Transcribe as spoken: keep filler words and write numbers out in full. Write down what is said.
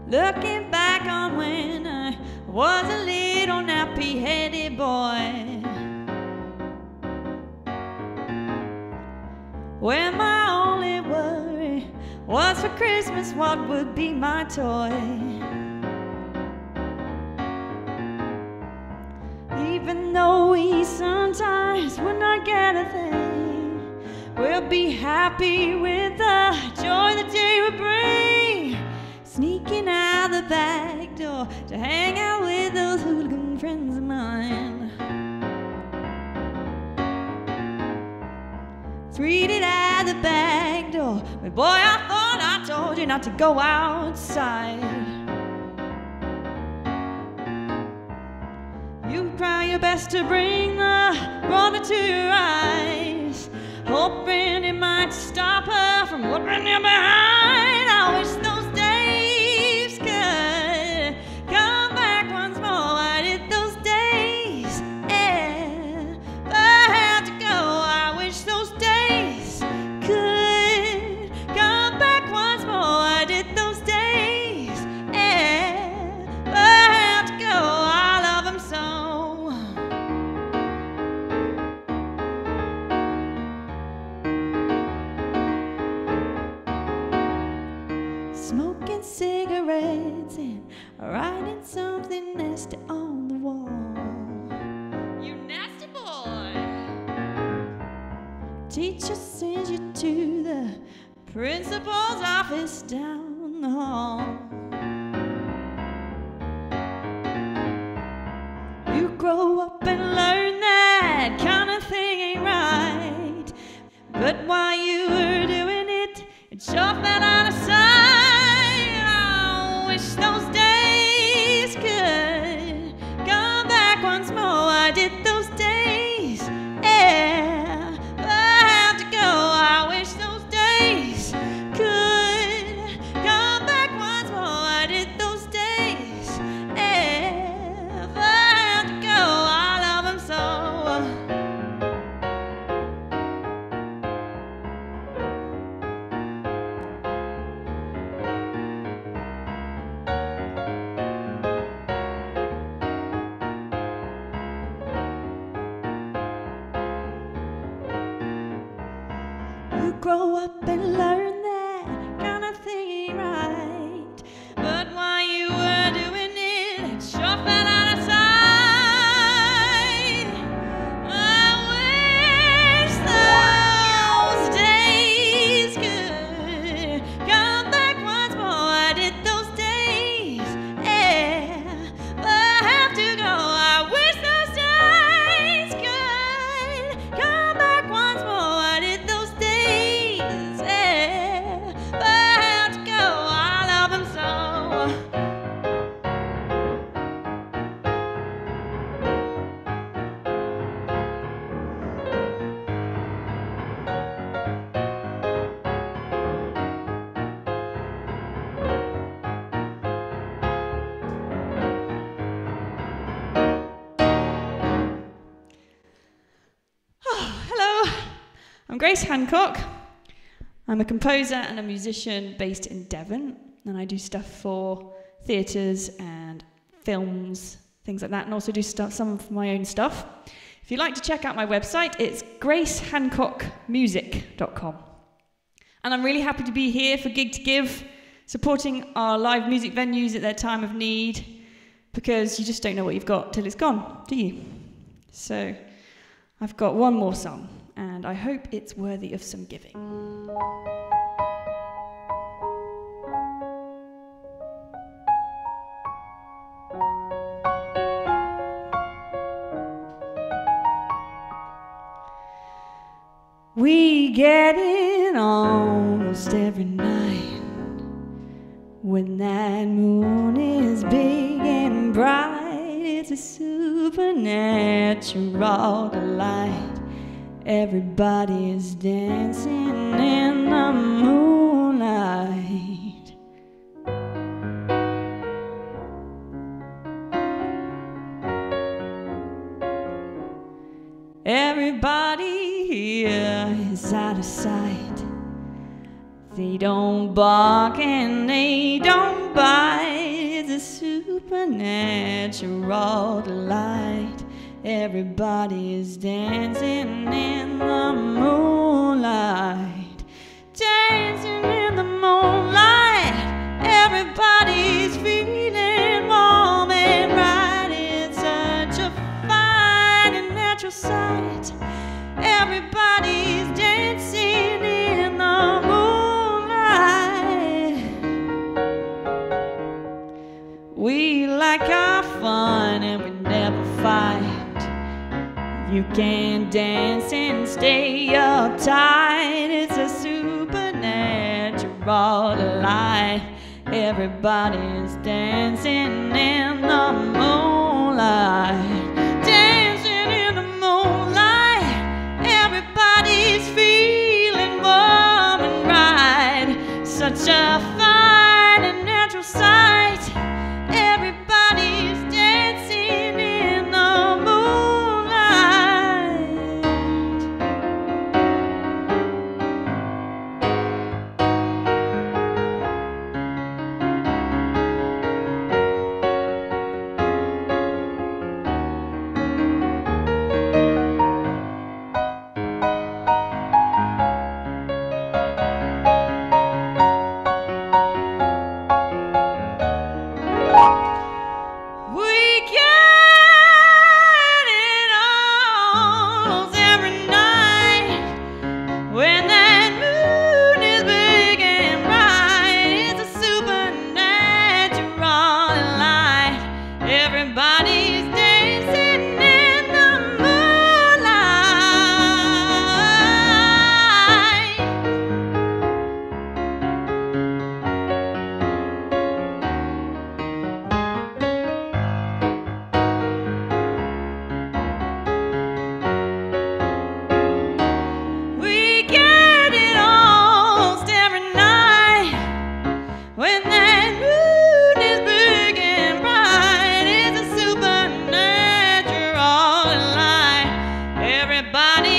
looking back on when I was a little nappy-headed boy, when my only worry was for Christmas what would be my toy. Even though we sometimes would not get a thing, we'll be happy with the joy the day would bring. Sneaking out the back door to hang out with those hooligan friends of mine. Greeted at the back door, but boy, I thought I told you not to go outside. You try your best to bring the water to your eyes, hoping it might stop her from looking you behind. I wish those days could come back once more. I did those days ever have to go? I wish those days could come back once more. I did those days ever have to go? I love them so. Smoking cigarettes and writing something nasty on the wall. You nasty boy. Teacher sends you to the principal's office down the hall. You grow up and learn that kind of thing ain't right, but while you were doing it, it sure fell out of sight. I wish those days could come back once more. I did those days ever have to go? I wish those days could come back once more. I did those days ever have to go? I love them so. You grow up and learn that kind of thing ain't right, but while you were doing it, it sure fell out of sight. I wish those days could come back once more. I did those days ever have to go? I wish those days could come back once more. I did those days ever have to go? I love them so. Hello, I'm Grace Hancock. I'm a composer and a musician based in Devon, and I do stuff for theatres and films, things like that, and also do stuff, some of my own stuff. If you'd like to check out my website, it's grace hancock music dot com. And I'm really happy to be here for Gig to Give, supporting our live music venues at their time of need, because you just don't know what you've got till it's gone, do you? So I've got one more song, and I hope it's worthy of some giving. We get it almost every night when that moon is big and bright. It's a supernatural delight. Everybody is dancing in the moonlight. Everybody here is out of sight. They don't bark and they don't bite. supernatural delight. Everybody's dancing in the moonlight, dancing in the moonlight. Everybody's feeling warm and right. It's such a fine and natural sight. Everybody's dancing in the moonlight. We like our fun and we never fight. You can dance and stay uptight. It's a supernatural delight. Everybody's dancing in the moonlight, dancing in the moonlight. Everybody's feeling warm and right. Such a fine and natural sight. Everybody's dancing in the moonlight. Everybody's dancing in the moonlight. We get it almost every night when that moon is big and bright. It's a supernatural light. Everybody